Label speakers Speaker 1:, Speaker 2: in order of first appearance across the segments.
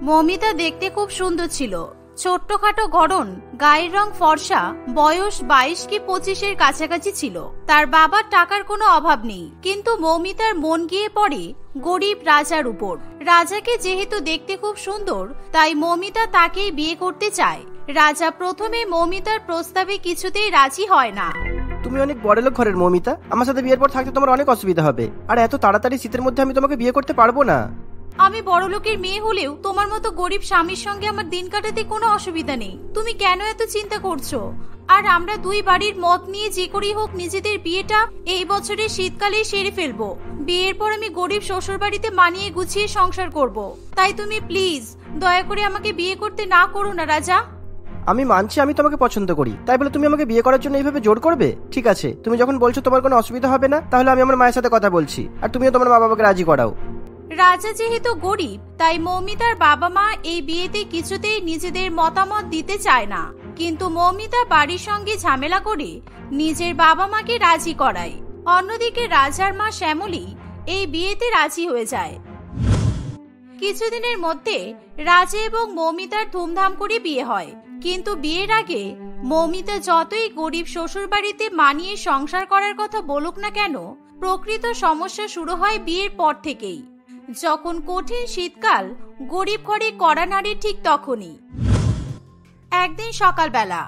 Speaker 1: মৌমিতা দেখতে খুব সুন্দর ছিল। ছোট্টখাটো গড়ন, গায়ের রং ফর্সা, বয়স 22 কি 25-এর কাছাকাছি ছিল। তার বাবার টাকার কোনো অভাব নেই, কিন্তু মৌমিতার মন গিয়ে পড়ে গরিব রাজার উপর। রাজাকে যেহেতু দেখতে খুব সুন্দর, তাই মৌমিতা তাকেই বিয়ে করতে চায়। রাজা প্রথমে মৌমিতার প্রস্তাবে কিছুতেই রাজি হয় না।
Speaker 2: তুমি অনেক বড়লোক ঘরের মৌমিতা, আমার সাথে বিয়ের পর থাকতে তোমার অনেক অসুবিধা হবে, আর এত তাড়াতাড়ি শীতের মধ্যে আমি তোমাকে বিয়ে করতে পারবো না।
Speaker 1: আমি বড়লোকের মেয়ে হলেও তোমার মতো গরিব স্বামীর সঙ্গে আমার দিন কাটাতে কোনো অসুবিধা নেই। তুমি কেন এত চিন্তা করছো? আর আমরা দুই বাড়ির মত নিয়ে যে করেই হোক নিজেদের বিয়েটা এই বছরের শীতকালেই সেরে ফেলবো। বিয়ের পর আমি গরিব শ্বশুর বাড়িতে মানিয়ে গুছিয়ে সংসার করব। তাই তুমি প্লিজ দয়া করে আমাকে বিয়ে করতে না করো না রাজা।
Speaker 2: আমি মানছি আমি তোমাকে পছন্দ করি, তাই বলে তুমি আমাকে বিয়ে করার জন্য এইভাবে জোর করবে? ঠিক আছে, তুমি যখন বলছো তোমার কোনো অসুবিধা হবে না, তাহলে আমি আমার মায়ের সাথে কথা বলছি, আর তুমিও তোমার মা বাবাকে রাজি করাও।
Speaker 1: রাজা যেহেতু গরিব, তাই মৌমিতার বাবা মা এই বিয়েতে কিছুতেই নিজেদের মতামত দিতে চায় না। কিন্তু মৌমিতা বাড়ির সঙ্গে ঝামেলা করে নিজের বাবা মাকে রাজি করায়। অন্যদিকে রাজার মা শ্যামলী এই বিয়েতে রাজি হয়ে যায়। কিছুদিনের মধ্যে রাজা এবং মৌমিতার ধুমধাম করে বিয়ে হয়। কিন্তু বিয়ের আগে মৌমিতা যতই গরিব শ্বশুর বাড়িতে মানিয়ে সংসার করার কথা বলুক না কেন, প্রকৃত সমস্যা শুরু হয় বিয়ের পর থেকেই। যখন কঠিন শীতকাল গরিব ঘরে কড়া নাড়ে, ঠিক তখনই একদিন সকালবেলা,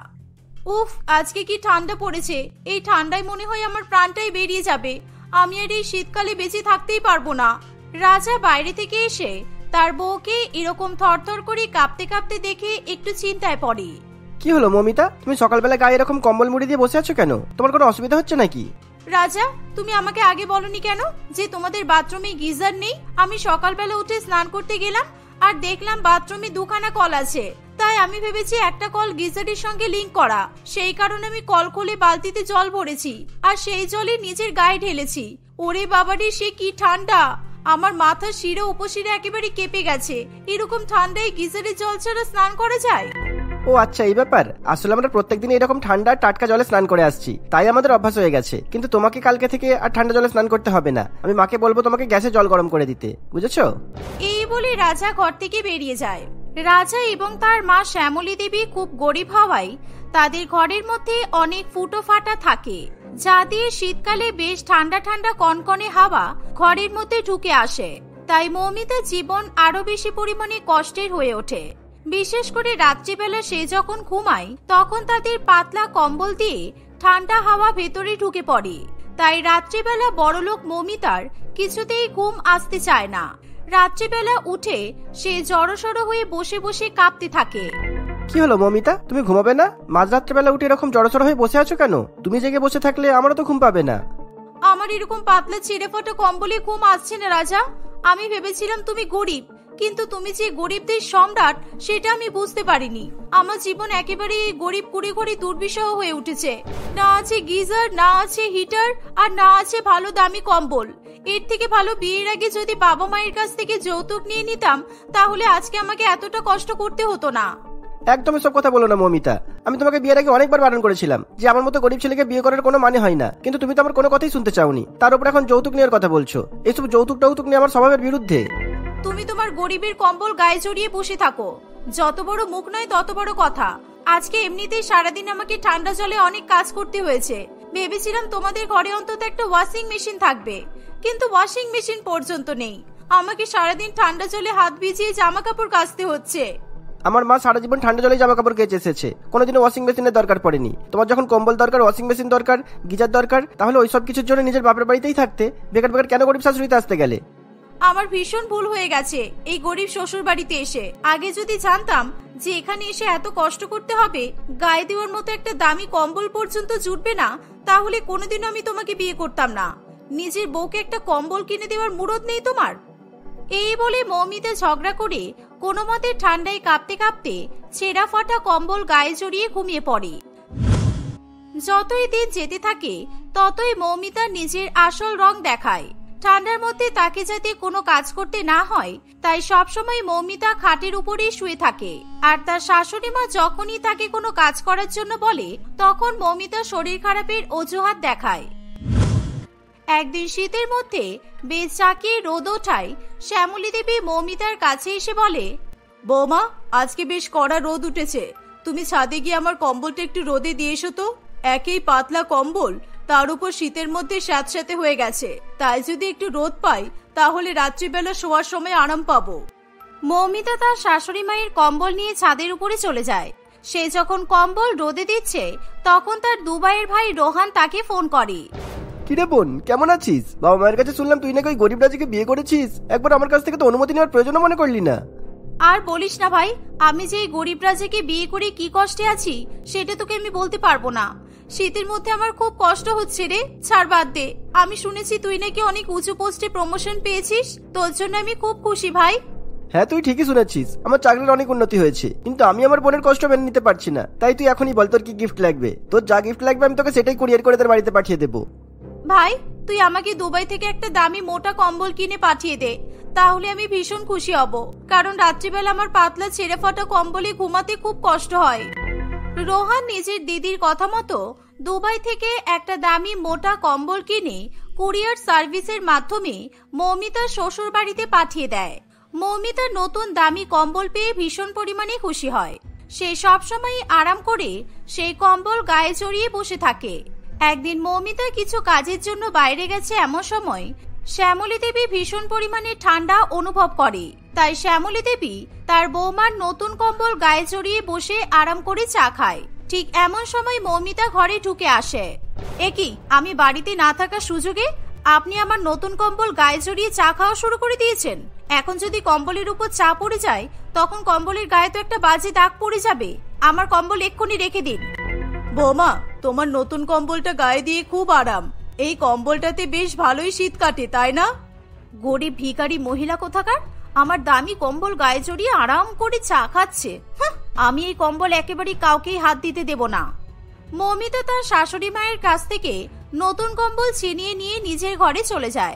Speaker 1: উফ আজকে কি ঠান্ডা পড়েছে! এই ঠান্ডায় মনে হয় আমার প্রাণটাই বেরিয়ে যাবে। আমি আর এই শীতকালে বেঁচে থাকতেই পারবো না। রাজা বাইরে থেকে এসে তার বউকে এরকম থরথর করে কাঁপতে কাঁপতে দেখে একটু চিন্তায় পড়ে।
Speaker 2: কি হলো মৌমিতা, তুমি সকালবেলা গায়ে এরকম কম্বল মুড়ি দিয়ে বসে আছো কেন? তোমার কোনো অসুবিধা হচ্ছে নাকি?
Speaker 1: রাজা, তুমি আমাকে আগে বলনি কেন যে তোমাদের বাথরুমে গিজার নেই? আমি সকালবেলা উঠে স্নান করতে গেলাম আর দেখলাম বাথরুমে দুখানা কল আছে। তাই আমি ভেবেছি একটা কল গিজারের সঙ্গে লিংক করা। সেই কারণে আমি কল খুলে বালতিতে জল ভরেছি আর সেই জলই নিজের গায়ে ঢেলেছি। ওরে বাবারে, সে কি ঠান্ডা! আমার মাথা শিরা উপশিরা একেবারে কেঁপে গেছে। এরকম ঠান্ডায় গিজারের জল ছাড়া স্নান করা যায়?
Speaker 2: ও আচ্ছা, এই ব্যাপার। আসলে আমরা প্রত্যেকদিন এরকম ঠান্ডা টাটকা জলে স্নান করে আসছি, তাই আমাদের অভ্যাস হয়ে গেছে। কিন্তু তোমাকে কালকে থেকে আর ঠান্ডা জলে স্নান করতে হবে না। আমি মাকে বলবো তোমাকে গ্যাসে জল গরম করে দিতে, বুঝেছো?
Speaker 1: এই বলে রাজা ঘর থেকে বেরিয়ে যায়। রাজা এবং তার মা শ্যামলী দেবী খুব গরিব হওয়ায় তাদের ঘরের মধ্যে অনেক ফুটো ফাটা থাকে, যা দিয়ে শীতকালে বেশ ঠান্ডা ঠান্ডা কনকনে হাওয়া ঘরের মধ্যে ঢুকে আসে। তাই মৌমিতার জীবন আরো বেশি পরিমাণে কষ্টের হয়ে ওঠে। বিশেষ করে রাত্রিবেলা সে যখন ঘুমায়, তখন তাদের পাতলা কম্বল দিয়ে ঠান্ডা হাওয়া ভেতরে ঢুকে পড়ে। তাই রাত্রিবেলা বড়লোক মৌমিতার কিছুতেই ঘুম আসতে চায় না। রাত্রিবেলা উঠে সে জড়সড় হয়ে বসে বসে কাঁপতে থাকে।
Speaker 2: কি হলো মৌমিতা, তুমি ঘুমাবে না? মাঝরাত্রিবেলা উঠে এরকম জড়সড় হয়ে বসে আছো কেন? তুমি জেগে বসে থাকলে আমারও তো ঘুম পাবে না।
Speaker 1: আমার এরকম পাতলা ছিঁড়ে ফোটা কম্বলে ঘুম আসছে না রাজা। আমি ভেবেছিলাম তুমি গরিব, কিন্তু তুমি যে গরিবদের সম্রাট সেটা আমি বুঝতে পারিনি। আমার জীবন একেবারে গরিব কুড়ে ঘরে দুর্বিষহ হয়ে উঠেছে। না আছে গিজার, না আছে হিটার, আর না আছে ভালো দামি কম্বল। এর থেকে ভালো বিয়ের আগে যদি বাবা মায়ের কাছ থেকে যৌতুক নিয়ে নিতাম, তাহলে আজকে আমাকে এতটা কষ্ট করতে হতো না।
Speaker 2: একদম এসব কথা বলো না মৌমিতা। আমি তোমাকে বিয়ের আগে অনেকবার বারণ করেছিলাম যে আমার মতো গরিব ছেলেকে বিয়ে করার কোনো মানে হয় না, কিন্তু তুমি তো আমার কোনো কথাই শুনতে চাওনি। তার উপর এখন যৌতুক নেওয়ার কথা বলছো। এইসব যৌতুক টৌতুক নিয়ে আমার স্বভাবের বিরুদ্ধে।
Speaker 1: তুমি তোমার গরিবের কম্বল গায়ে জড়িয়ে বসে থাকো। যত বড় মুখ নয় তত বড় কথা। আজকে এমনিতেই সারাদিন আমাকে ঠান্ডা জলে অনেক কাজ করতে হয়েছে। ভেবেছিলাম তোমাদের ঘরে অন্তত একটা ওয়াশিং মেশিন থাকবে, কিন্তু ওয়াশিং মেশিন পর্যন্ত নেই। আমাকে সারাদিন ঠান্ডা জলে হাত ভিজিয়ে জামা কাপড় কাচতে হচ্ছে।
Speaker 2: আমার মা সারা জীবন ঠান্ডা জলে জামা কাপড় কেচে এসেছে, কোনোদিনও ওয়াশিং মেশিনের দরকার পড়েনি। তোমার যখন কম্বল দরকার, ওয়াশিং মেশিন দরকার, গিজার দরকার, তাহলে ওইসব কিছুর জন্য নিজের বাপের বাড়িতেই থাকতে। বেকার বেকার কেন গরিব শাশুড়িতে আসতে গেলে?
Speaker 1: আমার ভীষণ ভুল হয়ে গেছে এই গরিব শ্বশুর বাড়িতে এসে। আগে যদি জানতাম যে এখানে এসে এত কষ্ট করতে হবে, গায়ে দেওয়ার মতো একটা দামি কম্বল পর্যন্ত জুটবে না, তাহলে কোনোদিনও আমি তোমাকে বিয়ে করতাম না। নিজের বউকে একটা কম্বল কিনে দেওয়ার মুরদ নেই তোমার? এই বলে মৌমিতা ঝগড়া করে কোনো মতে ঠান্ডায় কাঁপতে কাঁপতে ছেঁড়া ফাটা কম্বল গায়ে জড়িয়ে ঘুমিয়ে পড়ে। যতই দিন যেতে থাকে ততই মৌমিতা নিজের আসল রং দেখায়। ঠান্ডার মধ্যে তাকে যাতে কোনো কাজ করতে না হয়, তাই সবসময় মৌমিতা খাটের উপরেই শুয়ে থাকে। আর তার শাশুড়ি মা যখনই তাকে কোনো কাজ করার জন্য বলে, তখন মৌমিতা শরীর খারাপের অজুহাত দেখায়। একদিন শীতের মধ্যে বেশ চাকিয়ে রোদ ওঠায় শ্যামলী দেবী মৌমিতার কাছে এসে বলে, বৌমা, আজকে বেশ কড়া রোদ উঠেছে, তুমি ছাদে গিয়ে আমার কম্বলটা একটু রোদে দিয়ে এসো তো। একেই পাতলা কম্বল, তার উপর শীতের মধ্যে স্যাঁতস্যাঁতে হয়ে গেছে, তাই যদি একটু রোদ পাই তাহলে রাত্রিবেলা শোয়ার সময় আরাম পাবো। মৌমিতা তার শাশুড়ি মায়ের কম্বল নিয়ে ছাদের উপরে চলে যায়। সে যখন কম্বল রোদে দিচ্ছে তখন তার দুবাইয়ের ভাই রোহান তাকে ফোন করে।
Speaker 2: কিরে বোন, কেমন আছিস? বাবা মায়ের কাছে শুনলাম তুই নাকি ওই গরিব রাজিকে বিয়ে করেছিস। একবার আমার কাছ থেকে তো অনুমতি নেওয়ার প্রয়োজন মনে করলি না?
Speaker 1: আর বলিস না ভাই, আমি যে এই গরিব রাজাকে বিয়ে করে কি কষ্টে আছি সেটা তোকে আমি বলতে পারবো না। শীতের মধ্যে আমার খুব কষ্ট হচ্ছে রে। ছাড়, বাদ দে। আমি শুনেছি তুই নাকি অনেক উঁচু পোস্টে প্রমোশন পেয়েছিস, তোর জন্য আমি খুব খুশি ভাই।
Speaker 2: হ্যাঁ, তুই ঠিকই শুনেছিস, আমার চাকরির অনেক উন্নতি হয়েছে, কিন্তু আমি আমার বোনের কষ্ট মেনে নিতে পারছি না। তাই তুই এখনই বল তোর কি গিফট লাগবে। তোর যা গিফট লাগবে আমি তোকে সেটাই কুরিয়ার করে তোর বাড়িতে পাঠিয়ে দেবো।
Speaker 1: ভাই, তুই আমাকে দুবাই থেকে একটা দামি মোটা কম্বল কিনে পাঠিয়ে দে, তাহলে আমি ভীষণ খুশি হব। কারণ রাত্রিবেলা আমার পাতলা ছেড়ে ফাটা কম্বলে ঘুমাতে খুব কষ্ট হয়। রোহান নিজের দিদির কথা মতো দুবাই থেকে একটা দামি মোটা কম্বল কিনে কুরিয়ার সার্ভিসের মাধ্যমে মৌমিতার শ্বশুর বাড়িতে পাঠিয়ে দেয়। মৌমিতা নতুন দামি কম্বল পেয়ে ভীষণ পরিমাণে খুশি হয়। সে সবসময় আরাম করে সেই কম্বল গায়ে জড়িয়ে বসে থাকে। একদিন মৌমিতা কিছু কাজের জন্য বাইরে গেছে, এমন সময় শ্যামলী দেবী ভীষণ পরিমাণে ঠান্ডা অনুভব করে। তাই শ্যামলী দেবী তার বৌমার নতুন কম্বল গায়ে জড়িয়ে বসে আরাম করে চা খায়। ঠিক এমন সময় মৌমিতা ঘরে ঢুকে আসে। একি, আমি বাড়িতে না থাকার সুযোগে আপনি আমার নতুন কম্বল গায়ে জড়িয়ে চা খাওয়া শুরু করে দিয়েছেন। এখন যদি কম্বলের উপর চা পড়ে যায় তখন কম্বলের গায়ে তো একটা বাজে দাগ পড়ে যাবে। আমার কম্বল এক্ষুনি রেখে দিন। বৌমা, তোমার নতুন কম্বলটা গায়ে দিয়ে খুব আরাম। এই কম্বলটাতে বেশ ভালোই শীত কাটে, তাই না? গরিব ভিখারি মহিলা কোথাকার আমার দামি কম্বল গায়ে জড়িয়ে আরাম করে চা খাচ্ছে। আমি এই কম্বল একেবারে কাউকেই হাত দিতে দেব না। মৌমিতা তার শাশুড়ি মায়ের কাছ থেকে নতুন কম্বল ছিনিয়ে নিয়ে নিজের ঘরে চলে যায়।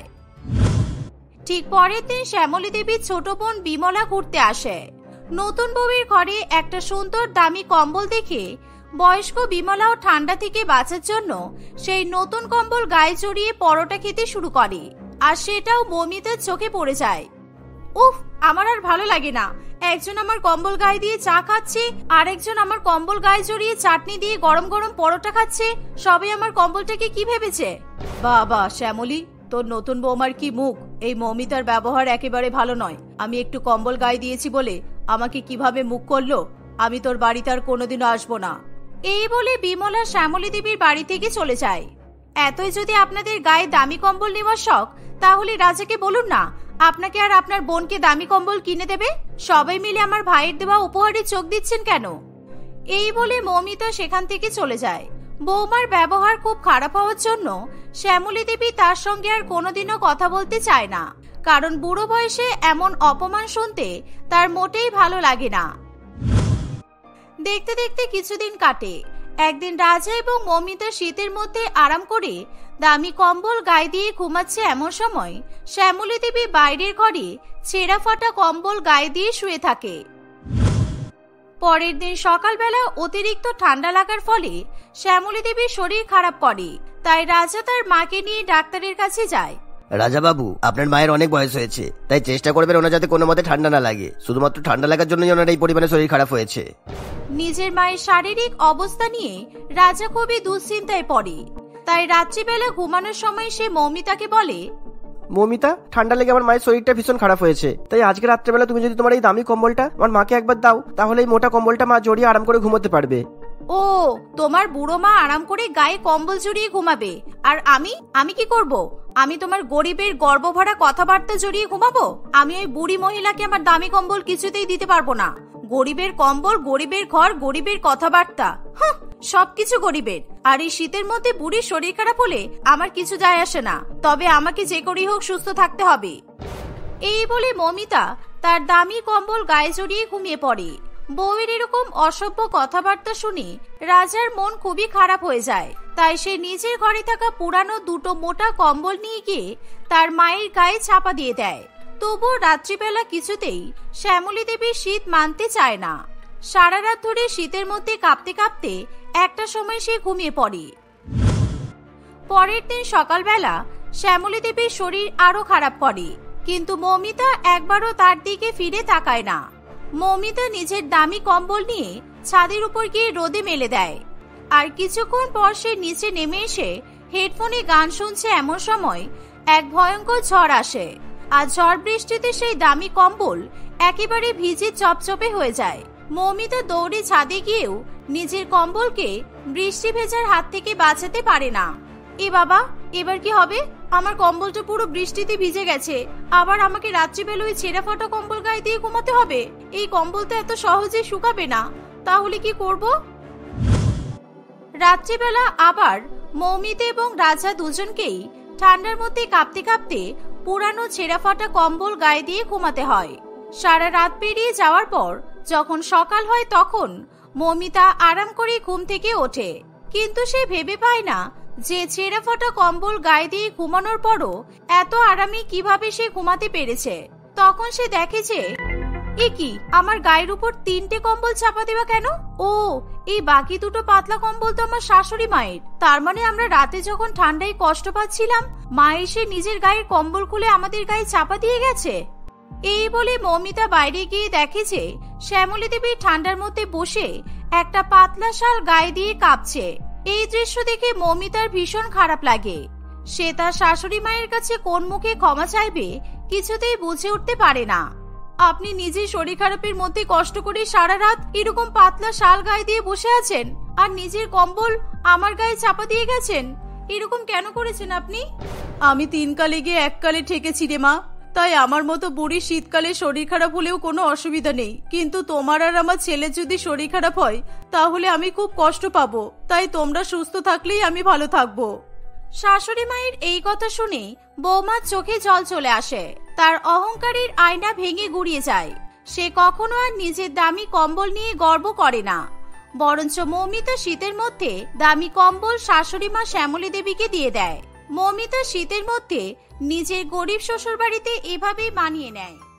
Speaker 1: ঠিক পরের দিন শ্যামলী দেবীর ছোট বোন বিমলা ঘুরতে আসে। নতুন বউয়ের ঘরে একটা সুন্দর দামি কম্বল দেখে বয়স্ক বিমলাও ঠান্ডা থেকে বাঁচার জন্য সেই নতুন কম্বল গায়ে জড়িয়ে পরোটা খেতে শুরু করে। আর সেটাও মৌমিতার চোখে পড়ে যায়। উফ, আমার আর ভালো লাগে না। একজন আমার কম্বল গায়ে দিয়ে চা খাচ্ছে, আর একজন আমার কম্বল গায়ে জড়িয়ে চাটনি দিয়ে গরম গরম পরোটা খাচ্ছে। সবাই আমার কম্বলটাকে কি ভেবেছে? বাবা শ্যামলী, তোর নতুন বৌমার কি মুখ! এই মৌমিতার ব্যবহার একেবারে ভালো নয়। আমি একটু কম্বল গায়ে দিয়েছি বলে আমাকে কিভাবে মুখ করলো। আমি তোর বাড়িতে আর কোনোদিনও আসবো না। এই বলে বিমলা শ্যামলী দেবীর বাড়ি থেকে চলে যায়। এতই যদি আপনাদের গায়ে দামি কম্বল নেওয়ার শখ, তাহলে রাজাকে বলুন না আপনাকে আর আপনার বোনকে দামি কম্বল কিনে দেবে। সবাই মিলে আমার ভাইয়ের দেওয়া উপহারে চোখ দিচ্ছেন কেন? এই বলে মৌমিতা সেখান থেকে চলে যায়। বৌমার ব্যবহার খুব খারাপ হওয়ার জন্য শ্যামলী দেবী তার সঙ্গে আর কোনোদিনও কথা বলতে চায় না। কারণ বুড়ো বয়সে এমন অপমান শুনতে তার মোটেই ভালো লাগে না। দেখতে দেখতে কিছুদিন কাটে। একদিন রাজা এবং মৌমিতা শীতের মধ্যে আরাম করে দামি কম্বল গায়ে দিয়ে ঘুমাচ্ছে, এমন সময় শ্যামলী দেবী বাইরের ঘরে ছেঁড়া ফাটা কম্বল গায়ে দিয়ে শুয়ে থাকে। পরের দিন সকালবেলা অতিরিক্ত ঠান্ডা লাগার ফলে শ্যামলী দেবীর শরীর খারাপ করে। তাই রাজা তার মাকে নিয়ে ডাক্তারের কাছে যায়।
Speaker 2: রাজা বাবু, আপনার মায়ের অনেক বয়স হয়েছে, তাই চেষ্টা করবেন ওনার যাতে কোনো মতে ঠান্ডা না লাগে। শুধুমাত্র ঠান্ডা লাগার জন্যই ওনার এই পরিমাণে শরীর খারাপ হয়েছে।
Speaker 1: নিজের মায়ের শারীরিক অবস্থা নিয়ে রাজা খুবই দুশ্চিন্তায় পড়ে। তাই রাত্রিবেলা ঘুমানোর সময় সে মৌমিতাকে বলে,
Speaker 2: মৌমিতা, ঠান্ডা লেগে আমার মায়ের শরীরটা ভীষণ খারাপ হয়েছে। তাই আজকে রাত্রেবেলা তুমি যদি তোমার এই দামি কম্বলটা আমার মাকে একবার দাও, তাহলে এই মোটা কম্বলটা মা জড়িয়ে আরাম করে ঘুমোতে পারবে।
Speaker 1: ও, তোমার বুড়ো মা আরাম করে গায়ে কম্বল জড়িয়ে ঘুমাবে, আর আমি কি করব? আমি তোমার গরিবের গর্বভরা কথাবার্তা জড়িয়ে ঘুমাবো? আমি ওই বুড়ি মহিলাকে আমার দামি কম্বল কিছুতেই দিতে পারবো না। গরিবের কম্বল, গরিবের ঘর, গরিবের কথাবার্তা, সবকিছু গরিবের। আর এই শীতের মধ্যে বুড়ির শরীর খারাপ হলে আমার কিছু যায় আসে না, তবে আমাকে যে করেই হোক সুস্থ থাকতে হবে। এই বলে মৌমিতা তার দামি কম্বল গায়ে জড়িয়ে ঘুমিয়ে পড়ে। বউয়ের এরকম অসভ্য কথাবার্তা শুনে রাজার মন খুবই খারাপ হয়ে যায়। তাই সে নিজের ঘরে থাকা পুরানো দুটো মোটা কম্বল নিয়ে গিয়ে তার মায়ের গায়ে চাপা দিয়ে দেয়। তবুও রাত্রিবেলা কিছুতেই শ্যামলী দেবীর শীত মানতে চায় না। সারা রাত ধরে শীতের মধ্যে কাঁপতে কাঁপতে একটা সময় সে ঘুমিয়ে পড়ে। পরের দিন সকালবেলা শ্যামলী দেবীর শরীর আরো খারাপ করে, কিন্তু মৌমিতা একবারও তার দিকে ফিরে তাকায় না। মৌমিতা নিজের দামি কম্বল নিয়ে ছাদের উপর গিয়ে রোদে মেলে দেয়। আর কিছুক্ষণ পর সে নিচে নেমে এসে হেডফোনে গান শুনছে। এমন সময় এক ভয়ঙ্কর ঝড় আসে, আর ঝড় বৃষ্টিতে সেই দামি কম্বল একেবারে ভিজে চপচপে হয়ে যায়। মৌমিতা দৌড়ে ছাদে গিয়েও নিজের কম্বলকে বৃষ্টি ভেজার হাত থেকে বাঁচাতে পারে না। এ বাবা, এবার কি হবে? আমার কম্বলটা পুরো বৃষ্টিতে ভিজে গেছে, আবার আমাকে রাত্রিবেলা ওই ছেঁড়া ফাটা কম্বল গায়ে দিয়ে ঘুমাতে হবে। এই কম্বল তো এত সহজে শুকাবে না, তাহলে কি করব? রাত্রিবেলা আবার মৌমিতা এবং রাজা দুজনকেই ঠান্ডার মধ্যে কাঁপতে কাঁপতে পুরানো ছেঁড়া ফাটা কম্বল গায়ে দিয়ে ঘুমাতে হয়। সারা রাত পেরিয়ে যাওয়ার পর যখন সকাল হয় তখন মৌমিতা আরাম করে ঘুম থেকে ওঠে, কিন্তু সে ভেবে পায় না যে ছেঁড়া ফাটা কম্বল গায়ে দিয়ে ঘুমানোর পরও এত আরামে কিভাবে সে ঘুমাতে পেরেছে। তখন সে দেখে যে এ কি, আমার গায়ের উপর 3টে কম্বল চাপা দেওয়া কেন? ও, এই বাকি 2টো পাতলা কম্বল তো আমার শাশুড়ি মায়ের। তার মানে আমরা রাতে যখন ঠান্ডায় কষ্ট পাচ্ছিলাম, মা এসে নিজের গায়ের কম্বল খুলে আমাদের গায়ে চাপা দিয়ে গেছে। এই বলে মৌমিতা বাইরে গিয়ে দেখে যে শ্যামলী দেবী ঠান্ডার মধ্যে বসে একটা পাতলা শাল গায়ে দিয়ে কাঁপছে। এই দৃশ্য দেখে মৌমিতার ভীষণ খারাপ লাগে। সে তার শাশুড়ি মায়ের কাছে কোন মুখে ক্ষমা চাইবে কিছুতেই বুঝে উঠতে পারে না। আপনি নিজে শরীর খারাপের মধ্যে কষ্ট করে সারা রাত এরকম পাতলা শাল গায়ে দিয়ে বসে আছেন, আর নিজের কম্বল আমার গায়ে চাপা দিয়ে গেছেন। এরকম কেন করেছেন আপনি? আমি 3 কালে গিয়ে 1 কালে ঠেকেছি রে মা, তাই আমার মতো বুড়ি শীতকালে শরীর খারাপ হলেও কোনো অসুবিধা নেই। কিন্তু তোমার আর আমার ছেলে যদি শরীর খারাপ হয় তাহলে আমি খুব কষ্ট পাবো। তাই তোমরা সুস্থ থাকলেই আমি ভালো থাকবো। শাশুড়ি মায়ের এই কথা শুনে বৌমার চোখে জল চলে আসে। তার অহংকারের আয়না ভেঙে গুড়িয়ে যায়। সে কখনো আর নিজের দামি কম্বল নিয়ে গর্ব করে না, বরঞ্চ মৌমিতা শীতের মধ্যে দামি কম্বল শাশুড়ি মা শ্যামলী দেবীকে দিয়ে দেয়। মৌমিতা শীতের মধ্যে নিজের গরিব শ্বশুর বাড়িতে এভাবেই মানিয়ে নেয়।